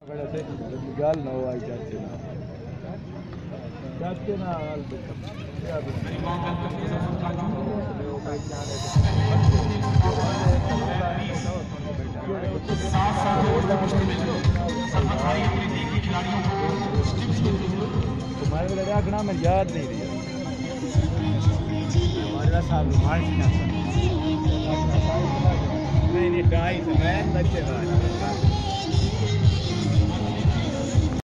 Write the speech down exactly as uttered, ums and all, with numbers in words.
गल ना आई चाचे ना चाचे ना तुम्हारे को आखना मैं याद नहीं रही हमारे साहब नहीं नहीं ढाई सौ बच्चे